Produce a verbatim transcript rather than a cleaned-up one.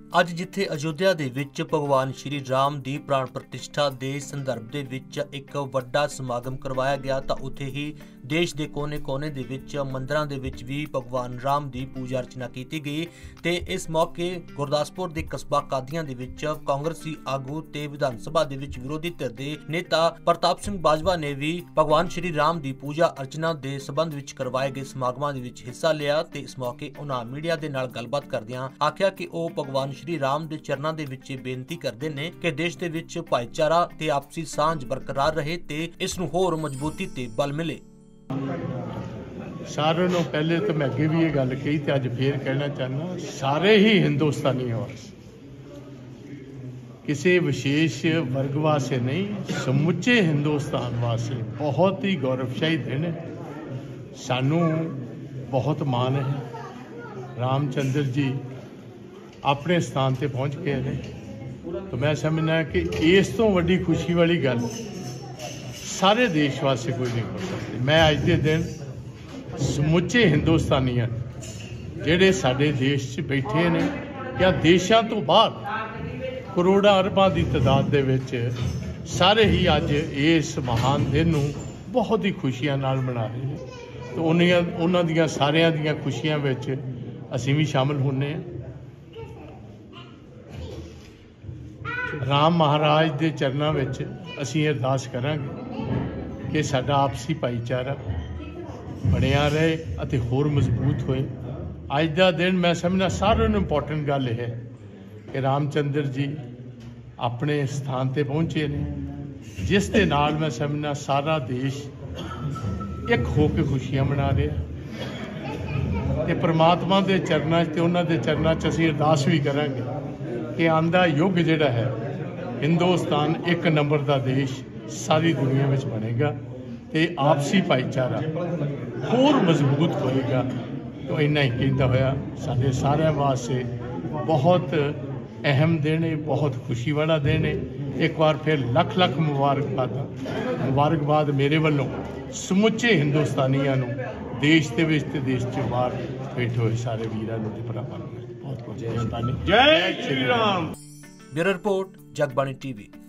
ਅੱਜ जिथे अयोध्या दे विच भगवान श्री राम दी प्राण प्रतिष्ठा दे संदर्भ दे विच एक वड्डा समागम करवाया गया तां उत्थे ही देश दे कोने कोने दे विच मंदिरां दे विच भी भगवान राम दी पूजा अर्चना कीती गई ते इस मौके गुरदासपुर दे कस्बा कादियां दे विच कांग्रेसी आगू ते विधान सभा दे विच विरोधी धिर दे नेता प्रताप सिंह बाजवा ने भी भगवान श्री राम दी पूजा अर्चना दे संबंध विच करवाए गए समागमां दे विच हिस्सा लिया ते इस मौके उन्हां मीडिया दे नाल गलबात करदियां आखिया कि ओह भगवान श्री राम दे चरनां दे विच बेनती करदे ने कि देश दे विच भाईचारा ते आपसी सांझ बरकरार रहे ते इस नूं होर मजबूती ते बल मिले। सारे नूं पहले तो मैं अगे भी ये गल कही ते अज फिर कहना चाहना, सारे ही हिंदुस्तानी वास्ते, किसी विशेष वर्ग वास्ते नहीं, समुचे हिंदुस्तान वास्ते बहुत ही गौरवशाही दिन है। सानू बहुत मान है, रामचंद्र जी अपने स्थान पर पहुँच गए हैं, तो मैं समझना कि इस तो वड्डी खुशी वाली गल सारे देश वास्ते कोई नहीं कर सकती। मैं अज के दिन समुचे हिंदुस्तानियां जिहड़े साडे देश च बैठे ने या देशों तो बाहर करोड़ां अरबां की तादाद दे विच सारे ही अज इस महान दिन नूं बहुत ही खुशियां नाल मना रहे हैं, तो उन्हां उन्हां दियां सारियां दियां खुशियां विच असीं भी शामिल होने हैं। राम महाराज के चरणों में असी अरदास करांगे कि साडा आपसी भाईचारा बनिया रहे अते होर मजबूत होए। अज का दिन मैं समझना सारे नूं इंपॉर्टेंट गल है कि रामचंद्र जी अपने स्थान पर पहुँचे ने, जिस दे नाल मैं समझना सारा देश एक हो के खुशियां मना रहा ते परमात्मा के चरणों च उन्हां दे चरणों च असीं अरदास भी करांगे कि आंदा युग जिहड़ा है हिंदुस्तान एक नंबर का देश सारी दुनिया में बनेगा तो आपसी भाईचारा होर मजबूत होएगा। तो इन्ना ही कहता होया साडे सारे वास्ते बहुत अहम दिन है, बहुत खुशी वाला दिन है। एक बार फिर लख लख मुबारकबाद मुबारकबाद मेरे वालों समुचे हिंदुस्तानियों नूं, देश के विच ते देश के बाहर बैठे हुए सारे वीरां नूं ते भरावां नूं बहुत बहुत जय हिंदुस्तानी, जय Shri Ram. Bureau report, Jagbani TV.